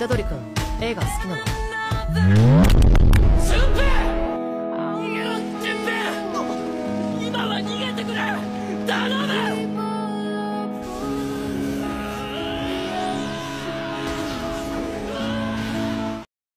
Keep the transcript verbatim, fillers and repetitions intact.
虎杖君、映画好きなの？ 俊平！逃げろ、俊平！今は逃げてくれ！頼む！